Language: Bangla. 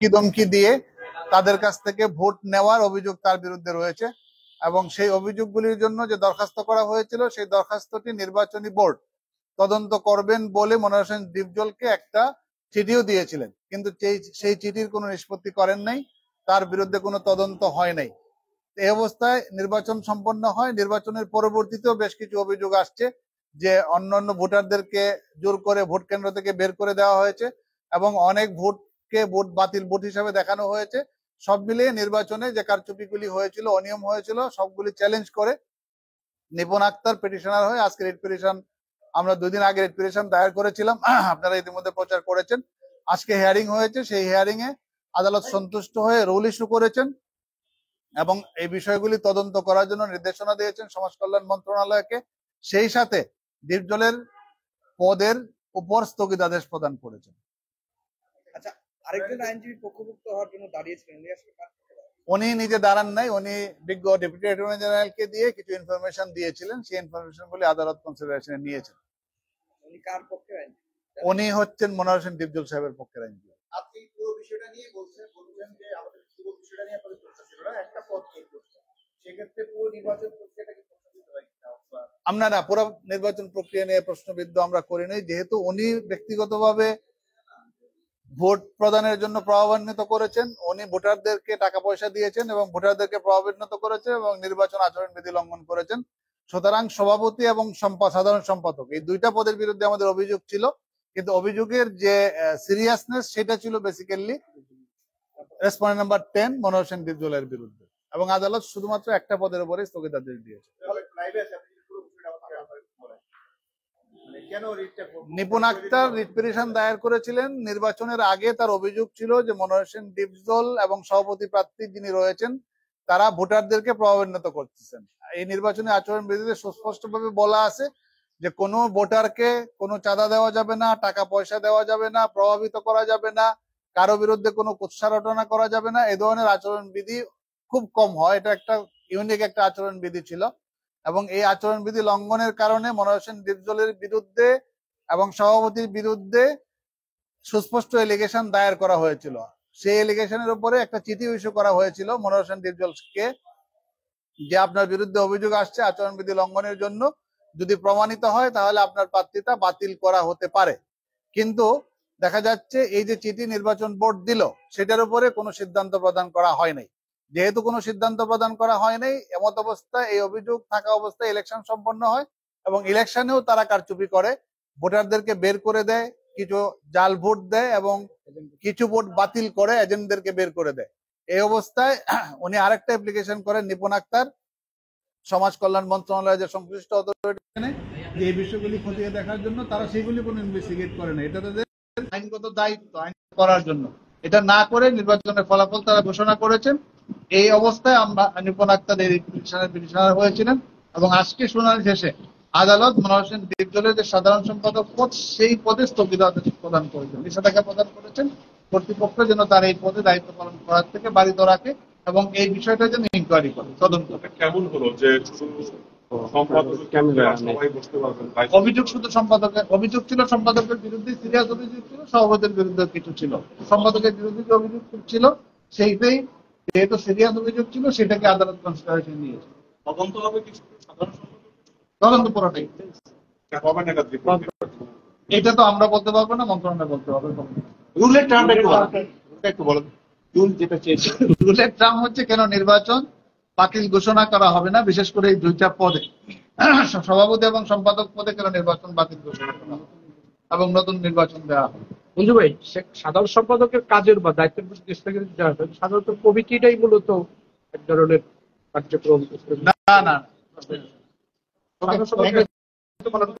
হুমকি দমকি দিয়ে তাদের কাছ থেকে ভোট নেওয়ার অভিযোগ তার বিরুদ্ধে রয়েছে এবং সেই অভিযোগগুলির জন্য যে দরখাস্ত করা হয়েছিল সেই দরখাস্তটি নির্বাচনী বোর্ড তদন্ত করবেন বলে মনোয়ার হোসেন ডিপজলকে একটা চিঠিও দিয়েছিলেন, কিন্তু সেই চিঠির কোনো নিষ্পত্তি করেন নাই, তার বিরুদ্ধে কোনো তদন্ত হয় নাই। এই অবস্থায় নির্বাচন সম্পন্ন হয়। নির্বাচনের পরবর্তীতেও বেশ কিছু অভিযোগ আসছে যে অন্যান্য ভোটারদেরকে জোর করে ভোট কেন্দ্র থেকে বের করে দেওয়া হয়েছে এবং অনেক ভোটকে ভোট বাতিল ভোট হিসাবে দেখানো হয়েছে। সব মিলিয়ে নির্বাচনে যে কারচুপিগুলি হয়েছিল, অনিয়ম হয়েছিল, সবগুলি চ্যালেঞ্জ করে নিপুণ আক্তার পিটিশনার হয়ে আজকে রিট পিটিশন, আমরা 2 দিন আগে রিট পিটিশন দায়ের করেছিলাম, আপনারা ইতিমধ্যে প্রচার করেছেন। আজকে হিয়ারিং হয়েছে, সেই হিয়ারিং এ আদালত সন্তুষ্ট হয়ে রুল ইস্যু করেছেন এবং এই বিষয়গুলি তদন্ত করার জন্য নির্দেশনা দিয়েছেন সমাজ কল্যাণ মন্ত্রণালয়কে। সেই সাথে ডিপজলের পদের উপর স্থগিতাদেশ প্রদান করেছেন। আচ্ছা, আরেকজন আইনজীবী পক্ষভুক্ত হওয়ার জন্য দাঁড়িয়েছিলেন, উনি নিজে দাঁড়ান নাই, উনি বিজ্ঞ ডেপুটি অ্যাটর্নি জেনারেলকে দিয়ে কিছু ইনফরমেশন দিয়েছিলেন, সেই ইনফরমেশন গুলি আদালত কনসিডারেশনে নিয়েছেন। উনি কার পক্ষে আইনজীবী? উনি হচ্ছেন মনোয়ার হোসেন ডিপজল সাহেবের পক্ষের আইনজীবী। আপনি পুরো বিষয়টা নিয়ে বলছেন যে আমাদের পুরো বিষয়টা নিয়ে আপনাদের প্রশ্ন ছিল না, একটা পদ এই প্রশ্ন, সেক্ষেত্রে পুরো নির্বাচন প্রক্রিয়াটা কি প্রশ্নবিদ্ধ হয় কিনা? আমরা না, পুরো নির্বাচন প্রক্রিয়া নিয়ে প্রশ্নবিদ্ধ আমরা করি নাই, যেহেতু উনি ব্যক্তিগতভাবে ভোট প্রদানের জন্য প্রভাবান্বিত করেছেন, উনি ভোটারদেরকে টাকা পয়সা দিয়েছেন এবং ভোটারদেরকে প্রভাবান্বিত করেছেন এবং নির্বাচন আচরণ বিধি লঙ্ঘন করেছেন। সুতরাং সভাপতি এবং সাধারণ সম্পাদক এই 2টা পদের বিরুদ্ধে আমাদের অভিযোগ ছিল, কিন্তু অভিযোগের যে সিরিয়াসনেস সেটা ছিল basically respondent number 10 Monowar Hossain ডিপজলের বিরুদ্ধে, এবং আদালত শুধুমাত্র একটা পদের উপরে স্থগিতাদেশ দিয়েছে। নিপুণ আক্তার রিট পিটিশন দায়ের করেছিলেন নির্বাচনের আগে। তার অভিযোগ ছিল যে মনোয়ার হোসেন ডিপজল এবং সভাপতি প্রার্থী যিনি রয়েছেন তারা ভোটারদেরকে প্রভাবান্বিত করতেছেন। এই নির্বাচনী আচরণ বিধিতে সুস্পষ্টভাবে বলা আছে যে কোনো ভোটারকে কোনো চাঁদা দেওয়া যাবে না, টাকা পয়সা দেওয়া যাবে না, প্রভাবিত করা যাবে না, কারো বিরুদ্ধে কোনো কুৎসা রটনা করা যাবে না। এই ধরনের আচরণ বিধি খুব কম হয়, এটা একটা ইউনিক একটা আচরণ বিধি ছিল এবং এই আচরণ বিধি লঙ্ঘনের কারণে মনোয়ার হোসেন ডিপজলের বিরুদ্ধে এবং সভাপতির বিরুদ্ধে সুস্পষ্ট এলিগেশন দায়ের করা হয়েছিল। সেই এলিগেশনের উপরে একটা চিঠি ইস্যু করা হয়েছিল মনোয়ার হোসেন ডিপজলকে, যে আপনার বিরুদ্ধে অভিযোগ আসছে আচরণ বিধি লঙ্ঘনের জন্য, যদি প্রমাণিত হয় তাহলে আপনার প্রার্থিতা বাতিল করা হতে পারে। কিন্তু দেখা যাচ্ছে এই যে চিঠি নির্বাচন বোর্ড দিল সেটার উপরে কোনো সিদ্ধান্ত প্রদান করা হয় নাই। যেহেতু কোনো সিদ্ধান্ত প্রদান করা হয় নাই, এমত অবস্থায় এই অভিযোগ থাকা অবস্থায় ইলেকশন সম্পন্ন হয় এবং ইলেকশনেও তারা কারচুপি করে, ভোটারদেরকে বের করে দেয়, কিছু জাল ভোট দেয় এবং কিছু ভোট বাতিল করে এজেন্টদেরকে বের করে দেয়। এই অবস্থায় উনি আরেকটা অ্যাপ্লিকেশন করেন নিপুণ আক্তার সমাজ কল্যাণ মন্ত্রণালয়ের যে সংশ্লিষ্ট অথরিটি যে এই বিষয়গুলি খতিয়ে দেখার জন্য, তারা সেগুলি কোনো ইনভেস্টিগেট করে না। এটা তাদের আইনগত দায়িত্ব আইন করার জন্য, এটা না করে নির্বাচনের ফলাফল তারা ঘোষণা করেছেন। এই অবস্থায় আমরা নিপুণ আক্তার এই পিটিশনার হয়েছিলেন এবং আজকে শুনানি শেষে আদালত মনোয়ার হোসেন ডিপজলের যে সাধারণ সম্পাদক পদ সেই পদে স্থগিতাদেশ প্রদান করেছেন, নিষেধাজ্ঞা প্রদান করেছেন কর্তৃপক্ষ যেন তার এই পদে দায়িত্ব পালন করার থেকে বাড়িত রাখে এবং এই বিষয়টা যেন ইনকোয়ারি করে তদন্ত। কেমন হলো যে অভিযোগ শুধু সম্পাদকের অভিযোগ ছিল, সম্পাদকের বিরুদ্ধে সিরিয়াস অভিযোগ ছিল, সভাপতির বিরুদ্ধে কিছু ছিল। সম্পাদকের বিরুদ্ধে যে অভিযোগ ছিল সেইটাই যেহেতু সিরিয়াস অভিযোগ ছিল সেটাকে আদালত কনসিডারেশন নিয়েছে। তদন্ত হবে কিছু সাধারণ তদন্ত পুরোটাই এটা তো আমরা বলতে পারবো না, মন্ত্রণালয় বলতে পারবে। রুলের টার্মটা একটু বলুন। রুল যেটা চেয়েছে, রুলের টার্ম হচ্ছে কেন নির্বাচন বাতিল ঘোষণা করা হবে না, বিশেষ করে এই 2টা পদে সভাপতি এবং সম্পাদক পদে কেন নির্বাচন বাতিল ঘোষণা করা হবে এবং নতুন নির্বাচন দেওয়া হবে। মঞ্জু ভাই, সাধারণ সম্পাদকের কাজের বা দায়িত্বের প্রতি স্থগিত দেওয়া হয়, সাধারণত কমিটিটাই মূলত এক ধরনের কার্যক্রম। না না